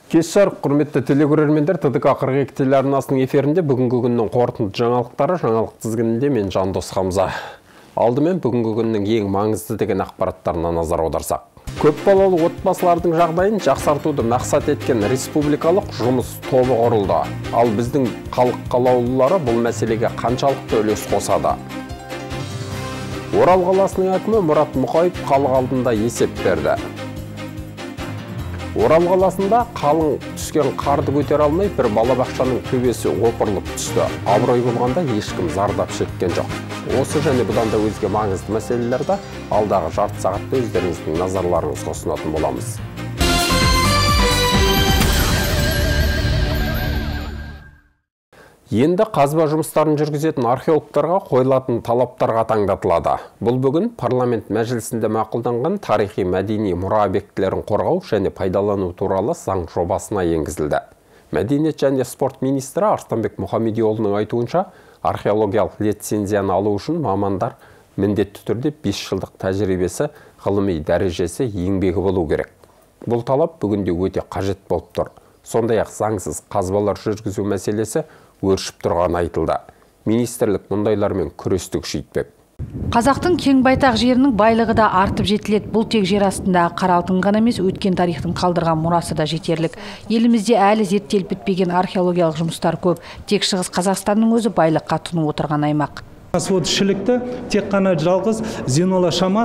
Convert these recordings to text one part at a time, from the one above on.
Кеш жарық, құрметті телегөрермендер, ТДК 42 телеарнасының эфирінде бүгінгі күннің қорытынды жаңалықтары жаңалық тізгінінде мен Жандос Хамза. Алдымен бүгінгі күннің ең маңызды деген ақпараттарына назар аударсақ. Көп балалы отбасылардың жағдайын жақсартуды мақсат еткен республикалық жұмыс тобы құрылды. Ал біздің халық қалаулылары бұл мәселеге қаншалықты үлес қосады? Орал қаласының әкімі Мұрат Мұқаев халық алдында есеп берді. Орал қаласында қалың түскен қарды көтере алмай бір балабақшаның төбесі опырылып түсті. Абырой болғанда ешкім зардап шеккен жоқ. Осы және бұдан да өзге маңызды мәселелерді алдағы жарты сағатта өздеріңіздің назарларыңызға ұсынатын боламыз. Енді қазба жұмыстарын жүргізетін археологтарға қойылатын талаптар қатаңдатылады. Бұл бүгін парламент мәжілісінде мақұлданған тарихи мәдени мұра объектілерін қорғау және пайдалану туралы заң жобасына енгізілді. Мәдениет және спорт министрі Арыстанбек Мұхамедиұлының айтуынша, археологиялық лицензияны алу үшін мамандар міндетті түрде 5 жылдық тәжірибесі, ғылыми дәрежесі, еңбегі болу керек. Бұл талап бүгінде өте қажет болып тұр. Сондай-ақ заңсыз қазбалар жүргізу мәселесі өршіп тұрған айтылды. Министрлік мұндайлармен күресті күшейтпек. Қазақтың кең байтақ жерінің байлығы да артып жетіледі. Бұл тек жер астындағы қара алтын ғана емес, өткен тарихтың қалдырған мұрасы да жетерлік. Елімізде әлі зерттеліп бітпеген археологиялық жұмыстар көп. Тек Шығыс Қазақстанның өзі байлыққа тұнып отырған аймақ. Шілікті тек қана жалғыз Зенола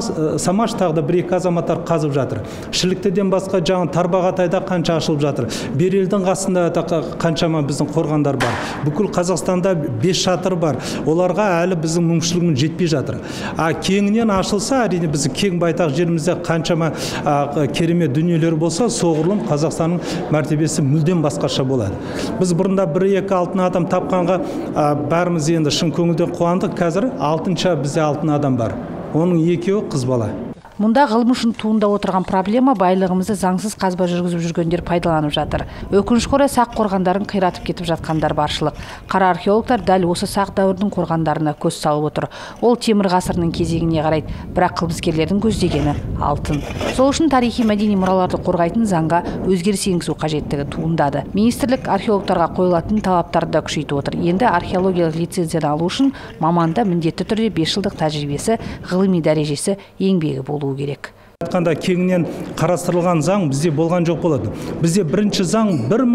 Самаш тағда бір-екі азаматтар қазып жатыр. Шіліктіден басқа жаңы Тарбағатайда қанша ашылып жатыр. Берелдің қасында қаншама біздің қорғандар бар. Бүкіл Қазақстанда 5 шатыр бар. Оларға әлі біздің мүмкіншілігіміз жетпей жатыр. Кеңінен ашылса, әрине біздің кең байтақ жерімізде қаншама керемет дүниелер болса, соғұрлым Қазақстанның мәртебесі мүлдем басқаша болады. Біз бұрында 1-2 алтын адам тапқанға бәріміз енді шын көңілден қуандық. Қазір алтынша бізде алтын адам бар. Оның екеуі қыз бала. Мұнда ғылым үшін туындап отырған проблема байлығымызды заңсыз қазба жүргізіп жүргендер пайдаланып жатыр. Өкінішке орай сақ қорғандарын қиратып кетіп жатқандар баршылық. Қара археологтар дәл осы сақ дәуірдің қорғандарына көз салып отыр. Ол темір ғасырының кезегіне қарайды, бірақ қылмыскерлердің көздегені алтын. Сол үшін тарихи мәдени мұраларды қорғайтын заңға өзгеріс енгізу қажеттігі туындады. Министрлік археологтарға қойылатын талаптарды да күшейтіп отыр. Енді археологиялық лицензияны алу үшін маманда міндетті түрде 5 жылдық тәжірибесі, ғылыми дәрежесі, еңбегі болу керек. Айтқанда кеңінен қарастырылған заң бізде болған жоқ болады. Бізде бірінші заң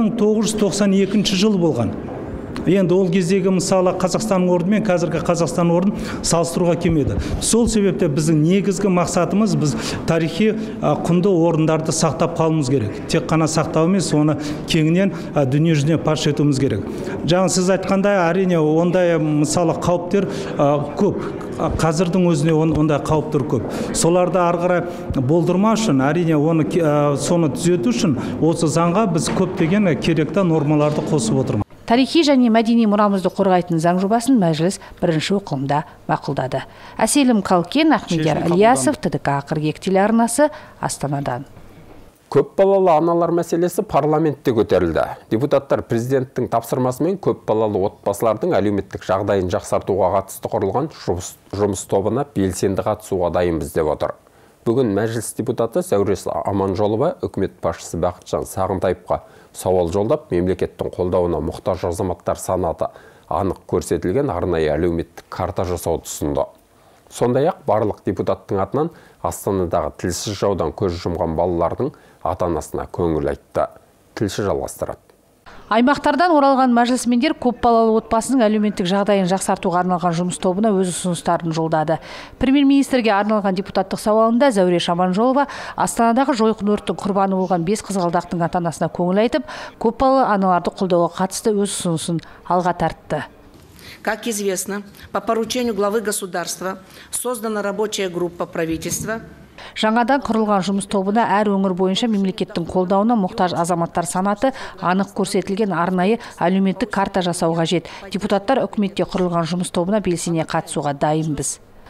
1992 жыл болған. Енді ол кездегі мысалы Қазақстанның орны мен қазіргі Қазақстанның орнын салыстыруға келмеді. Сол себепте біздің негізгі мақсатымыз біз тарихи құнды орындарды сақтап қалуымыз керек. Тек қана сақтау емес, оны кеңінен дүние жүзіне паш етуіміз керек. Жаңа сіз айтқандай, әрине ондай мысалы қауіптер көп. Қазірдің өзіне ондай қауіптер көп. Соларды ары қарай болдырмау үшін, әрине соны түзету үшін осы заңға біз көптеген керекті нормаларды қосып отырмыз. Тарихи және мәдени мұрамызды қорғайтын заң жобасын мәжіліс бірінші оқылымда мақұлдады. Әселім Қалкен, Ахмедияр Ильясов, ТДК 42 телеарнасы, Астанадан. Көп балалы аналар мәселесі парламентте көтерілді. Депутаттар президенттің тапсырмасымен көп балалы отбасылардың әлеуметтік жағдайын жақсартуға қатысты құрылған жұмыс тобына белсенді қатысуға дайынбыз деп отыр. Бүгін мәжіліс депутаты Зәуреш Аманжолова үкімет басшысы Бақытжан Сағынтаевқа сауал жолдап, мемлекеттің қолдауына мұқтаж азаматтар санаты анық көрсетілген арнайы әлеуметтік карта жасауды ұсынды. Сондай-ақ барлық депутаттың атынан Астанадағы тілсіз жаудан көз жұмған балалардың ата-анасына көңіл айтты. Тілші жалғастырады. Аймақтардан оралған мәжілісмендер көп балалы отбасының әлеуметтік жағдайын жақсартуға арналған жұмыс тобына өз ұсыныстарын жолдады. Премьер-министрге арналған депутаттық сауалында Зәуреш Аманжолова Астанадағы жойқын өрттің құрбаны болған 5 қызғалдақтың ата-анасына көңіл айтып, көп балалы аналарды қолдауға қатысты өз ұсынысын алға тартты. Как известно, по поручению главы государства создана рабочая группа правительства. Жаңадан құрылған жұмыс тобына әр өңір бойынша мемлекеттің қолдауына мұқтаж азаматтар санаты анық көрсетілген арнайы әлеуметтік карта жасау қажет. Депутаттар үкіметте құрылған жұмыс тобына белсене қатысуға дайынбыз.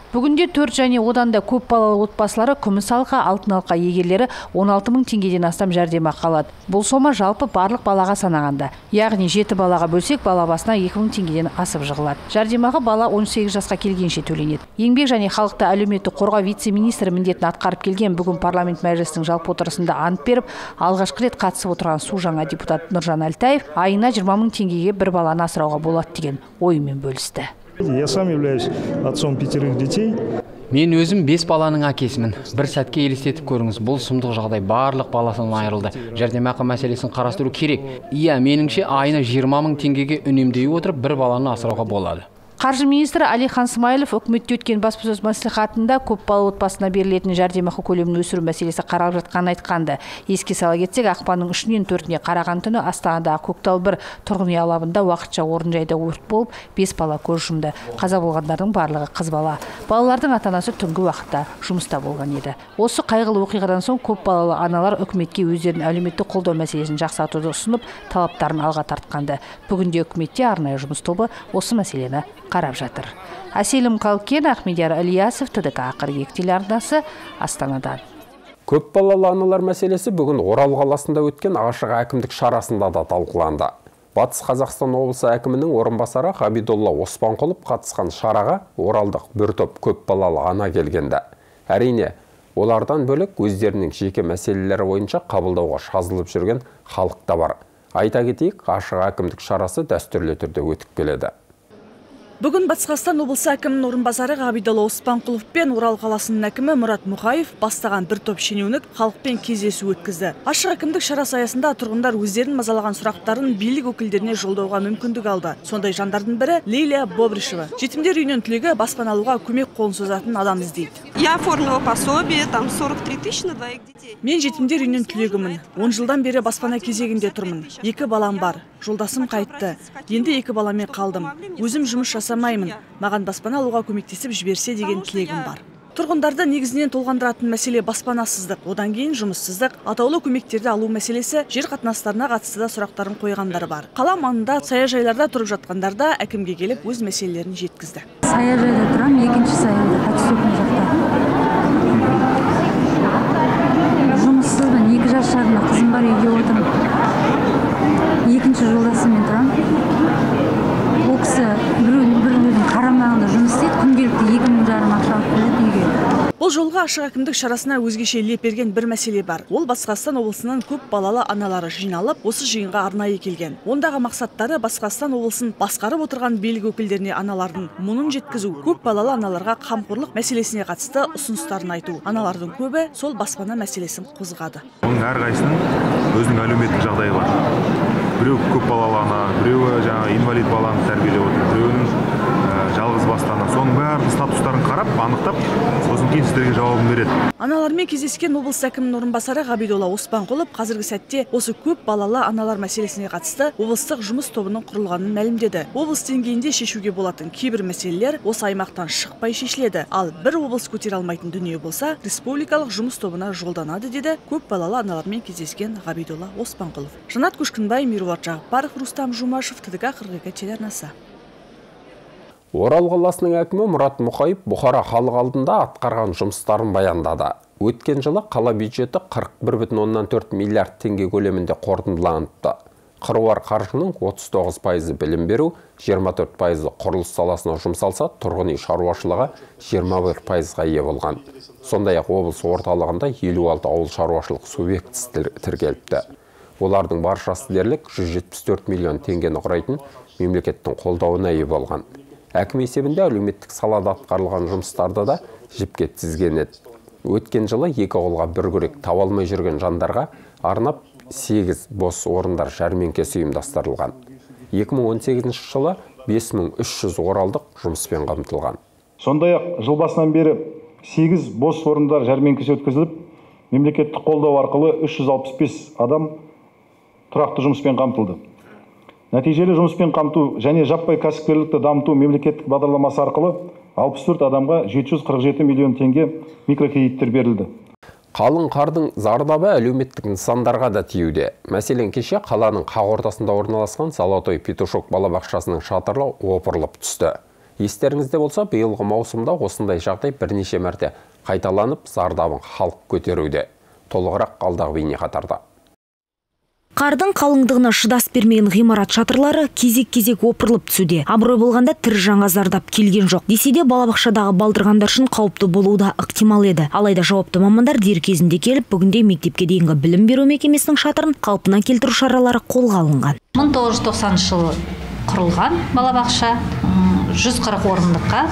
Бүгінде 4 және одан да көп балалы отбасылары күміс алқа, алтын алқа егерлері 16 мың теңгеден астам жәрдемақы алады. Бұл сома жалпы барлық балаға санағанда. Яғни 7 балаға бөлсек, бала басына 2 мың теңгеден асып жығылады. Жәрдемақы бала 18 жасқа келгенше төленеді. Еңбек және халықты әлеуметтік қорғау вице-министрі міндетін атқарып келген бүгін парламент мәжілісінің жалпы отырысында ант беріп, алғашқы рет қатысып отырған су жаңа депутат Нұржан Әлтаев айына 20 мың теңгеге бір баланы асырауға болады деген ойымен бөлісті. Я сам являюсь отцом 5 детей. Мен өзім 5 баланың әкесімін. Бір сәтке елестетіп көріңіз, бұл сұмдық жағдай барлық баласынан айырылды. Жәрдемақы мәселесін қарастыру керек. Иә, меніңше айына 20 мың теңгеге үнемдей отырып, бір баланы асырауға болады. Қаржы министрі Әлихан Смайылов үкіметте өткен баспасөз мәслихатында көп балалы отбасына берілетін жәрдемақы көлемін өсіру мәселесі қаралып жатқанын айтқанды. Еске сала кетсек, ақпанның 3-нен 4-не қараған түні Астанадағы Көктал 1 тұрғын үй алабында уақытша орынжайда өрт болып, 5 бала көз жұмды. Қаза болғандардың барлығы қыз бала. Балалардың ата-анасы түнгі уақытта жұмыста болған еді. Осы қайғылы оқиғадан соң көп балалы аналар үкіметке өздерінің әлеуметтік қолдау мәселесін жақсартуды ұсынып, талаптарын алға тартқанды. Бүгінде үкіметте арнайы жұмыс тобы осы мәселені қарап жатыр. Әселім Қалкен, Ахмедияр Ильясов, ТДК қырғек телеарнасы, Астанадан. Көп балалы аналар мәселесі бүгін Орал қаласында өткен ашық әкімдік шарасында да талқыланды. Батыс Қазақстан облысы әкімінің орынбасары Ғабидолла Оспанқұлов қатысқан шараға оралдық бір топ көп балалы ана келгенді. Әрине, олардан бөлек өздерінің жеке мәселелері бойынша қабылдауға жазылып жүрген халық та бар. Айта кетейік, ашық әкімдік шарасы дәстүрлі түрде өтіп келеді. Бүгін Батыс Қазақстан облысы әкімінің орынбасары Ғабидолла Оспанқұлов пен Орал қаласының әкімі Мұрат Мұқаев бастаған бір топ шенеунік халықпен кездесу өткізді. Ашық әкімдік шарасы аясында тұрғындар өздерін мазалаған сұрақтарын билік өкілдеріне жолдауға мүмкіндік алды. Сондай жандардың бірі Лилия Бобришева. Жетімдер үйінен түлегі баспана алуға көмек қолын созатын адам іздейді. Я оформила пособие, там 43 тысячи на 2 детей. Мен жетімдер үйінен түлегімін. 10 жылдан бері баспана кезегінде тұрмын. 2 балам бар. Жолдасым қайтты. Енді 2 баламен қалдым. Өзім жұмыс жасамаймын. Маған баспана алуға көмектесіп жіберсе деген тілегім бар. Тұрғындарды негізінен толғандыратын мәселе баспанасыздық, одан кейін жұмыссыздық, атаулы көмектерді алу мәселесі, жер қатынастарына қатысты да сұрақтарын қойғандар бар. Қала маңында саяжайларда тұрып жатқандар да әкімге келіп өз мәселелерін жеткізді. Саяжайда тұрам, екінші саяжайда қатысуым жақта. Жұмыссызбын, 2 жас шағында қызым бар, үйде отырмын. Екінші жолдасымен тұрам. Ол кісі бір қарамағында жұмыс істейді, күнделікті 2,5 ақша алып келеді үйге. Бұл жолға ашық әкімдік шарасына өзгеше леп берген бір мәселе бар. Ол Батыс Қазақстан облысының көп балалы аналары жиналып, осы жиынға арнайы келген. Ондағы мақсаттары Батыс Қазақстан облысын басқарып отырған билік өкілдеріне аналардың мұңын жеткізу, көп балалы аналарға қамқорлық мәселесіне қатысты ұсыныстарын айту. Аналардың көбі сол баспана мәселесін қозғады. Оның әрқайсысының өзінің әлеуметтік жағдайы бар. Біреу көп балалы ана, біреуі инвалид баланы тәрбиелеп отыр, біреуінің жалғыз бастана. Соның бәрінің статустарын қарап, анықтап, сосын кейін сіздерге жауабын береді. Аналармен кездескен облыс әкімінің орынбасары Ғабидолла Оспанқұлов қазіргі сәтте осы көп балалы аналар мәселесіне қатысты облыстық жұмыс тобының құрылғанын мәлімдеді. Облыс деңгейінде шешуге болатын кейбір мәселелер осы аймақтан шықпай шешіледі. Ал бір облыс көтере алмайтын дүние болса, республикалық жұмыс тобына жолданады, деді көп балалы аналармен кездескен Ғабидолла Оспанқұлов. Жанат Көшкінбай, Мируат Жағыпаров, Рустам Жумашев, ТДК қырғек телеарнасы. Орал қаласының әкімі Мұрат Мұқаев Бұхара халық алдында атқарған жұмыстарын баяндады. Өткен жылы қала бюджеті 41,4 миллиард теңге көлемінде қорытындыланыпты. Қыруар қаржының 39% білім беру, 24% құрылыс саласына жұмсалса, тұрғын үй шаруашылығы 21%-ға ие болған. Сондай-ақ облыс орталығында 56 ауыл шаруашылық субъектісі тіркеліпті. Олардың баршасы дерлік 174 миллион теңгені құрайтын мемлекеттің қолдауына ие болған. Әкім есебінде әлеуметтік салада атқарылған жұмыстарды да жіпке тізген еді. Өткен жылы 2 қолға бір күрек таба алмай жүрген жандарға арнап 8 бос орындар жәрмеңкесі ұйымдастырылған. 2018 жылы 5300 оралдық жұмыспен қамтылған. Сондай-ақ жыл басынан бері 8 бос орындар жәрмеңкесі өткізіліп, мемлекеттік қолдау арқылы 365 адам тұрақты жұмыспен қамтылды. Нәтижелі жұмыспен қамту және жаппай кәсіпкерлікті дамыту мемлекеттік бағдарламасы арқылы 64 адамға 747 миллион теңге микрокредиттер берілді. Қалың қардың зардабы әлеуметтік нысандарға да тиюде. Мәселен, кеше қаланың қақ ортасында орналасқан Золотой петушок балабақшасының шатыры опырылып түсті. Естеріңізде болса, биылғы маусымда осындай жағдай бірнеше мәрте қайталанып, зардабын халық көтеруде. Толығырақ алдағы бейнехатарда. Қардың қалыңдығына шыдас бермеген ғимарат шатырлары кезек-кезек опырылып түсуде. Абырой болғанда тірі жанға зардап келген жоқ. Десе де балабақшадағы балдырғандар үшін қауіпті болуы да ықтимал еді. Алайда жауапты мамандар дер кезінде келіп, бүгінде мектепке дейінгі білім беру мекемесінің шатырын қалпына келтіру шаралары қолға алынған. 1990 жылы құрылған балабақша 140 орындыққа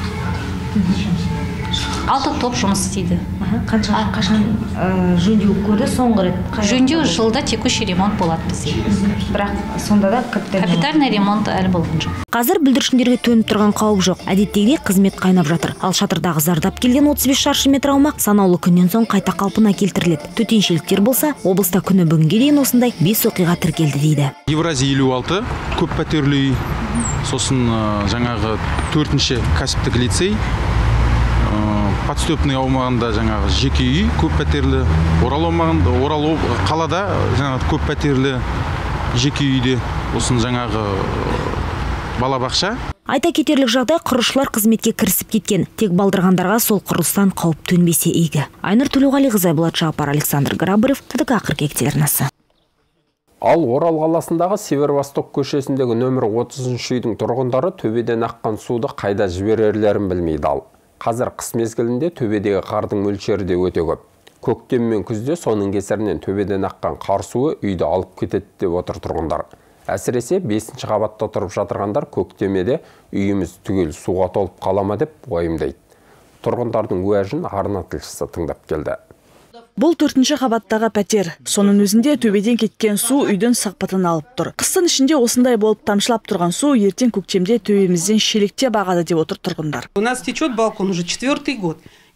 6 топ жұмыс істейді. Қашан жөндеу көрді соңғы рет? Жөндеу жылда текущий ремонт болады бізде. Бірақ сонда да капитальный ремонт әлі болған жоқ. Қазір бүлдіршіндерге төніп тұрған қауіп жоқ. Әдеттегідей қызмет қайнап жатыр. Ал шатырдағы зардап келген 35 шаршы метр аумақ санаулы күннен соң қайта қалпына келтіріледі. Төтеншеліктер болса, облыста күні бүгінге дейін осындай 5 оқиға тіркелді дейді. Евразия 56 көп пәтерлі, сосын жаңағы 4-ші кәсіптік лицей, подступный аумағында жаңағы жеке үй көп пәтерлі, Орал қалада жаңағы көп пәтерлі жеке үйде осын жаңағы балабақша. Айта кетерлік жағдай, құрылысшылар қызметке кірісіп кеткен. Тек балдырғандарға сол құрылыстан қауіп төнбесе игі. Айнұр Төлеуғалиқызы, Болат Шапар, Александр Грабарев, ТДК қыркүйек телеарнасы. Ал Орал қаласындағы Северо-Восток көшесіндегі нөмір 30 үйдің тұрғындары төбеден аққан суды қайда жіберерлерін білмей дал. Қазір қыс мезгілінде төбедегі қардың мөлшері де өте көп. Көктем мен күзде соның кесірінен төбеден аққан қар суы үйді алып кетеді деп отыр тұрғындар. Әсіресе 5-ші қабатта тұрып жатырғандар көктемеде үйіміз түгел суға толып қалама деп уайымдайды. Тұрғындардың уәжін арна тілшісі тыңдап келді. Бұл 4-ші қабаттағы пәтер. Соның өзінде төбеден кеткен су үйдің сақпатын алып тұр. Қыстың ішінде осындай болып тамшылап тұрған су ертең көктемде төбемізден шелектеп ағады деп отыр тұрғындар. У нас течет балкон уже 4-й год.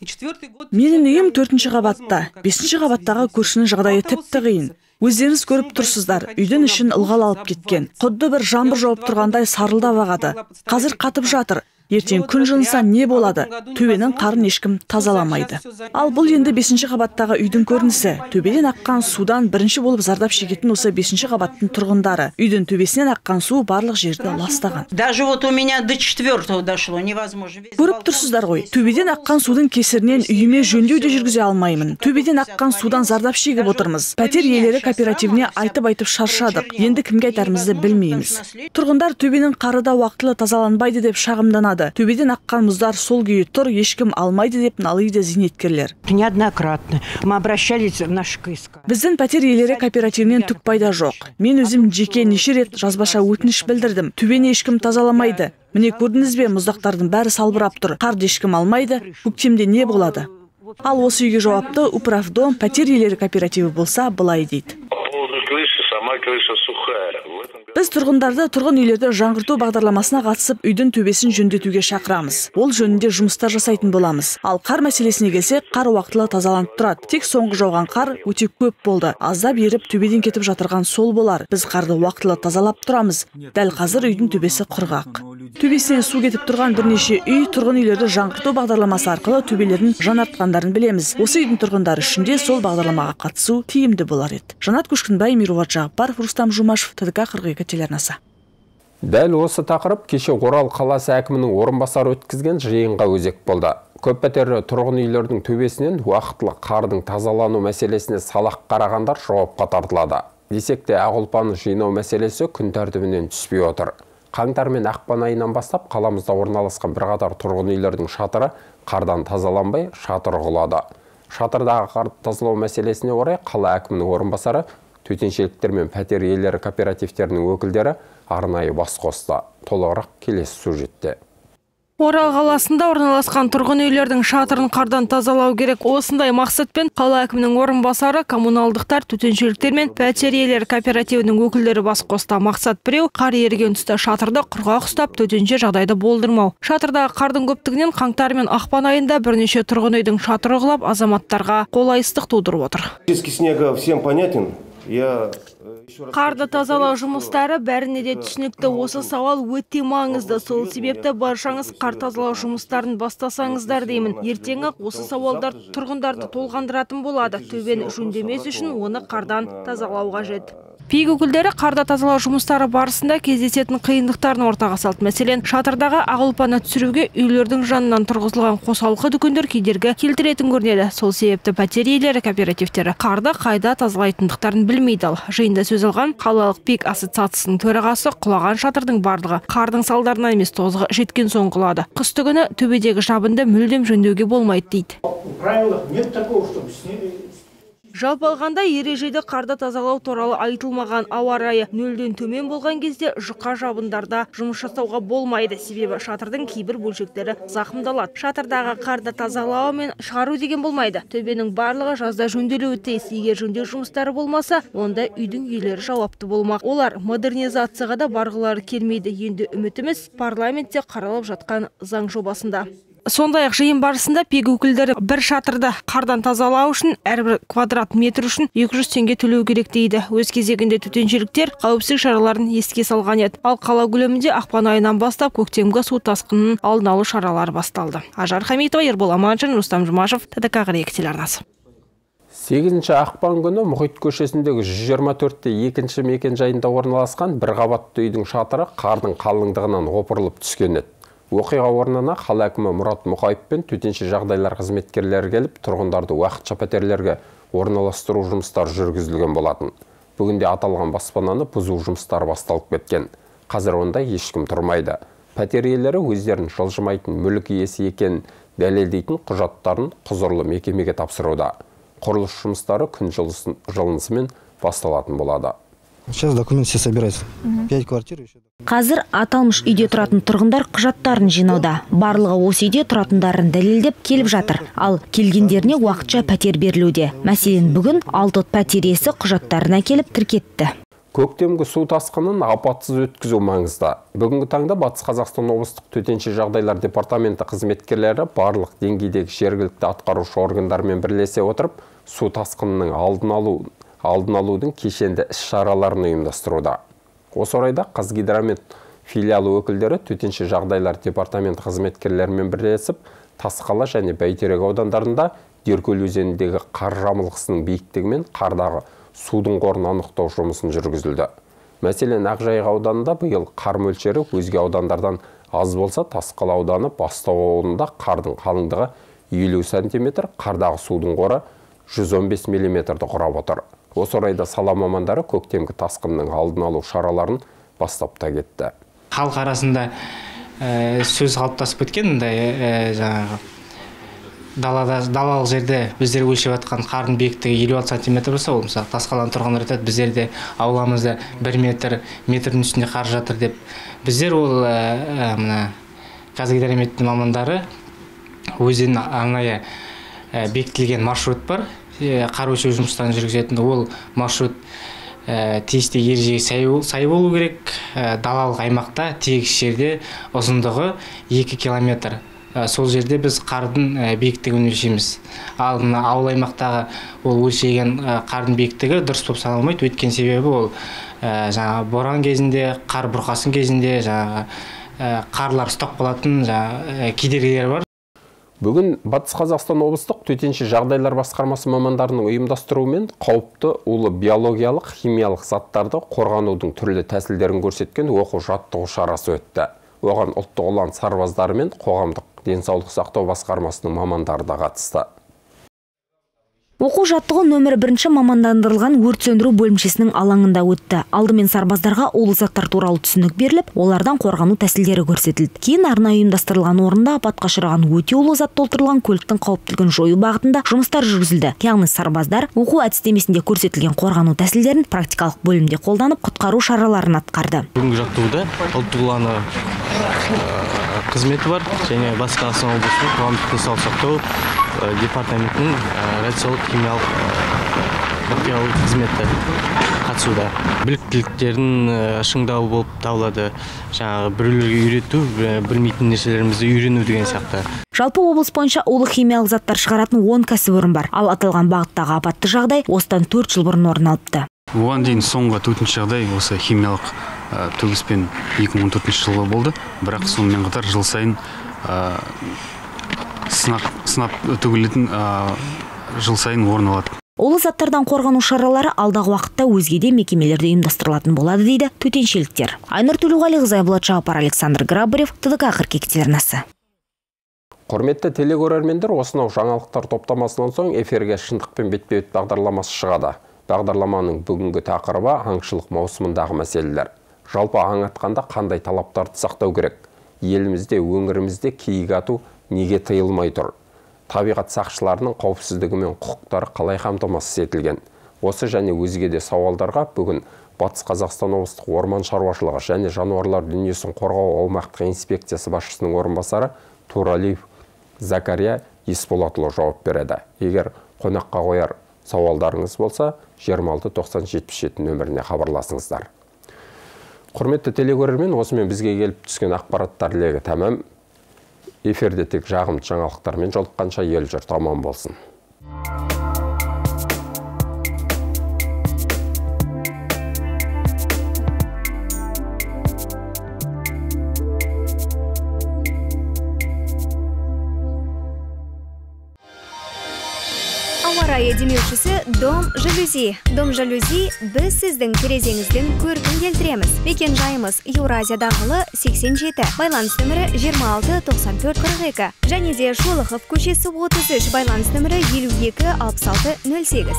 Менің үйім 4-ші қабатта. 5-ші қабаттағы көршінің жағдайы тіпті қиын. Өздеріңіз көріп тұрсыздар, үйдің ішін ылғал алып кеткен. Құдды бір жаңбыр жауып тұрғандай сарылдап ағады. Қазір қатып жатыр. Ертең күн жылынса не болады? Төбенің қарын ешкім тазаламайды. Ал бұл енді 5-ші қабаттағы үйдің көрінісі. Төбеден аққан судан бірінші болып зардап шегетін осы 5-ші қабаттың тұрғындары. Үйдің төбесінен аққан су барлық жерді ластаған. Даже вот у меня до 4-го дошло, невозможно. Көріп тұрсыздар ғой, төбеден аққан судың кесірінен үйіме жөндеу де жүргізе алмаймын. Төбеден аққан судан зардап шегіп отырмыз. Пәтер иелері кооперативіне айтып шаршадық. Енді кімге айтарымызды білмейміз. Тұрғындар төбенің қары да уақытылы тазаланбайды деп шағымданады. Төбеден аққан мұздар сол күйі тұр, ешкім алмайды деп налиды зейнеткерлер. Неоднократно мы обращались в наш КСК. Біздің пәтер иелері кооперативінен түк пайда жоқ. Мен өзім жеке неше рет жазбаша өтініш білдірдім. Төбені ешкім тазаламайды. Міне көрдіңіз бе, мұздақтардың бәрі салбырап тұр. Қарды ешкім алмайды. Көктемде не болады? Ал осы үйге жауапты Управдом пәтер иелері кооперативі болса былай дейді. Біз тұрғындарды тұрғын үйлерді жаңғырту бағдарламасына қатысып, үйдің төбесін жөндетуге шақырамыз. Ол жөнінде жұмыстар жасайтын боламыз. Ал қар мәселесіне келсек, қар уақытылы тазаланып тұрады. Тек соңғы жауған қар өте көп болды. Аздап еріп төбеден кетіп жатырған сол болар. Біз қарды уақытылы тазалап тұрамыз. Дәл қазір үйдің төбесі құрғақ. Төбесінен су кетіп тұрған бірнеше үй тұрғын үйлерді жаңғырту бағдарламасы арқылы төбелерін жаңартқандарын білеміз. Осы үйдің тұрғындары үшін де сол бағдарламаға қатысу тиімді болар еді. Жанат Көшкінбай, Мируват Жағыпаров, Рустам Жумашев, ТДК 42 телеарнасы. Дәл осы тақырып кеше Орал қаласы әкімінің орынбасары өткізген жиынға өзек болды. Көп пәтерлі тұрғын үйлердің төбесінен уақытылы қардың тазалану мәселесіне салақ қарағандар жауапқа тартылады. Десек те ақ ұлпаны жинау мәселесі күн тәртібінен түспей отыр. Қаңтар мен ақпан айынан бастап қаламызда орналасқан бірқатар тұрғын үйлердің шатыры қардан тазаланбай шатыр құлады. Шатырдағы қарды тазалау мәселесіне орай қала әкімінің орынбасары, төтеншеліктер мен пәтер иелері кооперативтерінің өкілдері арнайы бас қосты. Толығырақ келесі сюжетте. Орал қаласында орналасқан тұрғын үйлердің шатырын қардан тазалау керек. Осындай мақсатпен қала әкімінің орынбасары, коммуналдықтар, төтеншеліктер мен пәтер иелері кооперативінің өкілдері бас қосты. Мақсат біреу, қар еріген тұста шатырды құрғақ ұстап, төтенше жағдайды болдырмау. Шатырдағы қардың көптігінен қаңтар мен ақпан айында бірнеше тұрғын үйдің шатыры құлап, азаматтарға қолайсыздық тудырып отыр. Снега всем понятен. Қарды тазалау жұмыстары бәріне де түсінікті. Осы сауал өте маңызды. Сол себепті баршаңыз қар тазалау жұмыстарын бастасаңыздар деймін. Ертеңі осы сауалдар тұрғындарды толғандыратын болады. Төбені жөндемес үшін оны қардан тазалау қажет. ПИК өкілдері қарда тазалау жұмыстары барысында кездесетін қиындықтарын ортаға салды. Мәселен, шатырдағы ақ ұлпаны түсіруге үйлердің жанынан тұрғызылған қосалқы дүкендер кедергі келтіретін көрінеді. Сол себепті пәтер иелері кооперативтері қарды қайда тазалайтындықтарын білмейді. Ал жиында сөз алған қалалық ПИК ассоциациясының төрағасы құлаған шатырдың барлығы қардың салдарынан емес, тозығы жеткен соң құлады. Қыстыгүні төбедегі жабынды мүлдем жөндеуге болмайды дейді. Жалпы алғанда ережеде қарды тазалау туралы айтылмаған. Ауа райы нөлден төмен болған кезде жұқа жабындарда жұмыс жасауға болмайды. Себебі шатырдың кейбір бөлшектері зақымдалады. Шатырдағы қарды тазалау мен шығару деген болмайды. Төбенің барлығы жазда жөнделуі тиіс. Егер жөндеу жұмыстары болмаса, онда үйдің иелері жауапты болмақ. Олар модернизацияға да барғылары келмейді. Енді үмітіміз парламентте қаралып жатқан заң жобасында. Сондай-ақ жиын барысында ПИК өкілдері бір шатырды қардан тазалау үшін әрбір квадрат метр үшін 200 теңге төлеу керек дейді. Өз кезегінде төтеншеліктер қауіпсіздік шараларын еске салған еді. Ал қала көлемінде ақпан айынан бастап көктемгі су тасқынының алдын алу шаралары басталды. Ажар Хамитова, Ербол Аманшин, Рустам Жұмашев, ТДК телеарнасы. 8 ақпан күні Мұхит көшесіндегі 124-2 мекенжайында орналасқан бір қабатты үйдің шатыры қардың қалыңдығынан опырылып түскен еді. Оқиға орнына қала әкімі Мұрат Мұқаев пен төтенше жағдайлар қызметкерлері келіп, тұрғындарды уақытша пәтерлерге орналастыру жұмыстары жүргізілген болатын. Бүгінде аталған баспананы бұзу жұмыстары басталып кеткен. Қазір онда ешкім тұрмайды. Пәтер иелері өздерін жылжымайтын мүлік иесі екенін дәлелдейтін құжаттарын құзырлы мекемеге тапсыруда. Құрылыс жұмыстары күн жылынысымен басталатын болады. Сейчас документ все собирается. 5 квартир еще. Қазір аталмыш үйде тұратын тұрғындар құжаттарын жинауда. Барлығы осы үйде тұратындарын дәлелдеп келіп жатыр. Ал келгендеріне уақытша пәтер берілуде. Мәселен, бүгін 6 пәтер иесі құжаттарын әкеліп тіркетті. Көктемгі су тасқынын апатсыз өткізу маңызды. Бүгінгі таңда Батыс Қазақстан облыстық төтенше жағдайлар департаменті қызметкерлері барлық деңгейдегі жергілікті атқарушы органдармен бірлесе отырып, су тасқынының алдын алудың кешенді іс-шараларын ұйымдастыруда. Осы орайда Қазгидромет филиалы өкілдері төтенше жағдайлар департамент қызметкерлерімен бірлесіп, Тасқала және Бәйтерек аудандарында Деркөл өзеніндегі қар жамылғысының биіктігі мен қардағы судың қорын анықтау жұмысын жүргізілді. Мәселен, Ақжайық ауданында биыл қар мөлшері өзге аудандардан аз болса, Тасқала ауданы Бастау ауылында қардың қалыңдығы 50 см, қардағы судың қоры 115 мм-ді құрап отыр. Осы орайда сала мамандары көктемгі тасқынның алдын алу шараларын бастап та кетті. Халық арасында сөз қалыптасып кеткен, жаңағы далалық жерде біздер өлшеп жатқан қардың биіктігі 56 см болса, ол мысалы Тасқаланың тұрғындары айтады, біздерде ауламызда 1 метрдің үстінде қар жатыр деп. Біздер ол Қазгидрометтің мамандары өзінің арнайы бекітілген маршрут бар. Қар өлшеу жұмыстарын жүргізетін, ол маршрут тиісті ережеге сай болу керек. Далалық аймақта тегіс жерде ұзындығы 2 километр. Сол жерде біз қардың биіктігін өлшейміз. Ал ауыл аймақтағы ол өлшеген қардың биіктігі дұрыс болып саналмайды. Өткен себебі ол жаңа боран кезінде, қар бұрқасын кезінде жаңа қарлар ұстап қалатын кедергілер бар. Бүгін Батыс Қазақстан облыстық төтенше жағдайлар басқармасы мамандарының ұйымдастыруымен қауіпті улы биологиялық, химиялық заттарды қорғанудың түрлі тәсілдерін көрсеткен оқу-жаттығу шарасы өтті. Оған ұлттық ұлан сарбаздары мен қоғамдық денсаулық сақтау басқармасының мамандары да қатысты. Оқу-жаттығу нөмірі 1 мамандандырылған өрт сөндіру бөлімшесінің алаңында өтті. Алдымен сарбаздарға улы заттар туралы түсінік беріліп, олардан қорғану тәсілдері көрсетілді. Кейін арнайы ұйымдастырылған орында апатқа ұшыраған өте улы зат толтырылған көліктің қауіптілігін жою бағытында жұмыстар жүргізілді. Яғни сарбаздар оқу әдістемесінде көрсетілген қорғану тәсілдерін практикалық бөлімде қолданып, құтқару шараларын атқарды. Бүгінгі жаттығуда ұлттық ұланы қызметі бар, және Батыс Қазақстан облысының қоғамдық денсаулық сақтау департаментінің радиациялық химиялық бақылау қызметі қатысуда. Біліктіліктерін шыңдау болып табылады. Жаңағы біреулерге үйрету, білмейтін нәрселерімізді үйрену деген сияқты. Жалпы облыс бойынша улы химиялық заттар шығаратын 10 кәсіпорын бар. Ал аталған бағыттағы апатты жағдай осыдан 4 жыл бұрын орын алыпты. Оған дейін соңғы төтенше жағдай осы химиялық төгіспен 2014 жылы болды. Бірақ сонымен қатар жыл сайын сынап төгілетін жыл сайын орын алады. Улы заттардан қорғану шаралары алдағы уақытта өзге де мекемелерде ұйымдастырылатын болады дейді төтеншеліктер. Айнұр Төлеуғалиқызы, Айболат Жағапар, Александр Грабарев, ТДК 42 телеарнасы. Құрметті телекөрермендер, осынау жаңалықтар топтамасынан соң эфирге шындықпен бетпе-бет бағдарламасы шығады. Бағдарламаның бүгінгі тақырыбы аңшылық маусымындағы мәселелер. Жалпы аң атқанда қандай талаптарды сақтау керек? Елімізде, өңірімізде киік ату неге тыйылмай тұр? Табиғат сақшыларының қауіпсіздігі мен құқықтары қалай қамтамасыз етілген? Осы және өзге де сауалдарға бүгін Батыс Қазақстан облыстық орман шаруашылығы және жануарлар дүниесін қорғау аумақтық инспекциясы басшысының орынбасары Туралиев Закария Есболатұлы жауап береді. Егер қонаққа қояр сауалдарыңыз болса, 26-90-77 нөміріне хабарласыңыздар. Құрметті телекөрермен, осымен бізге келіп түскен ақпараттар легі тәмам. Эфирде тек жағымды жаңалықтармен жолыққанша ел жұрт аман болсын. Ауа райы демеушісі Дом Жалюзи. Дом Жалюзи біз сіздің терезеңізден көркін келтіреміз. Мекен жайымыз Еуразия даңғылы 87, байланыс нөмірі 26-94-42. Және де Шолохов көшесі 33, байланыс нөмірі 52-66-08.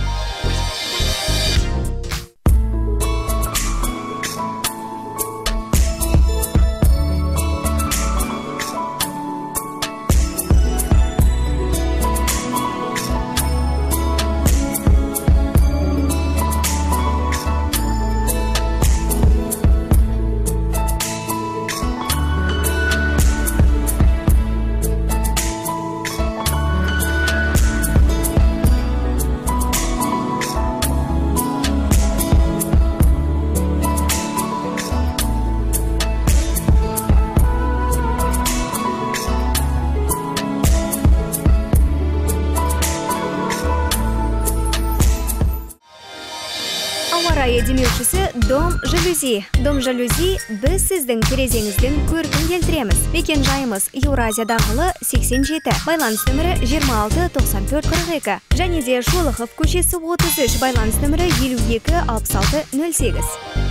Демеушісі Дом Жалюзи. Дом Жалюзи біз сіздің терезеңізден көркін келтіреміз. Мекен жайымыз Еуразия даңғылы 87, байланыс нөмірі 26-94-42. Және де Шолохов көшесі 33, байланыс нөмірі 52-66-08.